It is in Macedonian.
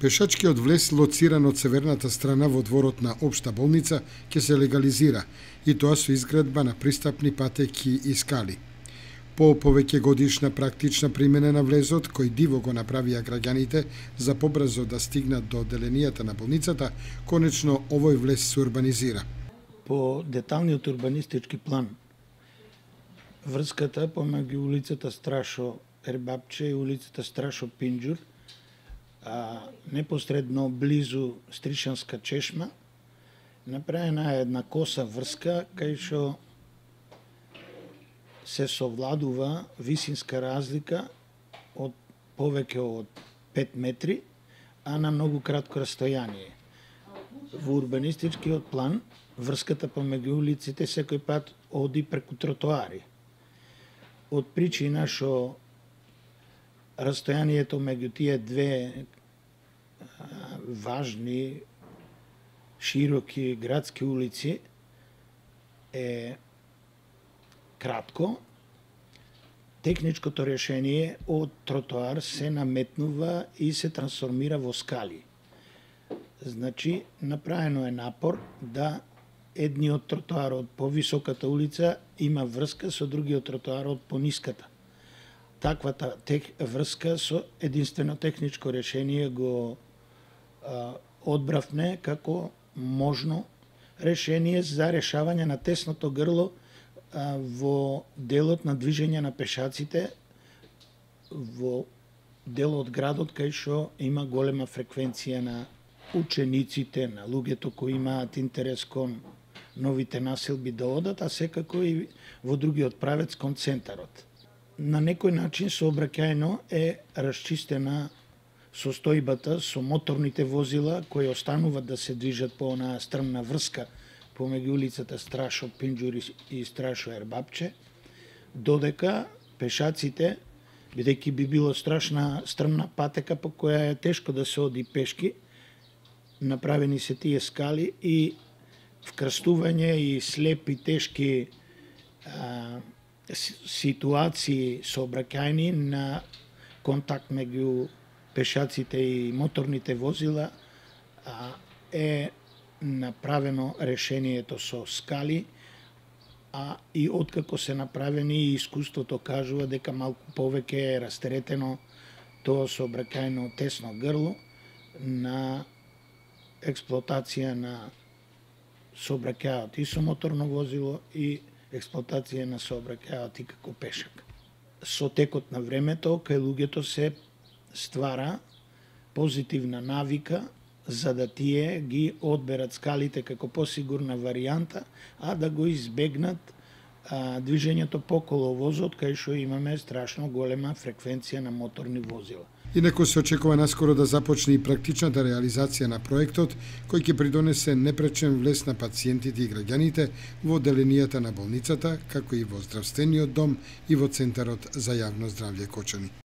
Пешачкиот влез, лоциран од северната страна во дворот на Општа болница, ќе се легализира, и тоа со изградба на пристапни патеки и скали. По повеќе годишна практична примена на влезот, кој диво го направија граѓаните за побрзо да стигнат до одделенијата на болницата, конечно овој влез се урбанизира. По деталниот урбанистички план, врската помеѓу улицата Страшо Ербапче и улицата Страшо Пинџур, непосредно близу Стришанска чешма, направена е една коса врска кај што се совладува висинска разлика од повеќе од 5 метри, а на многу кратко растојание. Во урбанистичкиот план, врската помеѓу улиците секој пат оди преку тротоари. Од причина што растојанието меѓу тие две важни, широки градски улици е кратко, техничкото решение од тротоар се наметнува и се трансформира во скали. Значи, направено е напор да едниот тротоар од повисоката улица има врска со другиот тротоар од пониската. Таквата врска со единствено техничко решение го одбравме како можно решение за решавање на тесното грло во делот на движење на пешаците во дел од градот кај што има голема фреквенција на учениците, на луѓето кои имаат интерес кон новите населби да одат, а секако и во другиот правец кон центарот. На некој начин сообраќајно е расчистена состојбата со моторните возила кои остануваат да се движат по онаа стрмна врска помеѓу улицата Страшо Пинџур и Страшо Ербапче, додека пешаците, бидејќи би било страшна стрмна патека по која е тешко да се оди пешки, направени се тие скали и вкрстување и слепи тешки ситуации сообраќајни на контакт меѓу пешаците и моторните возила е направено решението со скали, а и откако се направени и искуството кажува дека малку повеќе е растеретено тоа сообраќајно тесно грло на експлоатација на сообраќајот и со моторно возило и експлоатација на сообраќајот и како пешак. Со текот на времето кај луѓето се ствара позитивна навика за да тие ги одберат скалите како посигурна варијанта, а да го избегнат движењето по коловозот кај што имаме страшно голема фреквенција на моторни возила. Инаку се очекува наскоро да започне и практичната реализација на проектот, кој ќе придонесе непречен влез на пациентите и граѓаните во одделенијата на болницата, како и во здравствениот дом и во Центарот за јавно здравје Кочани.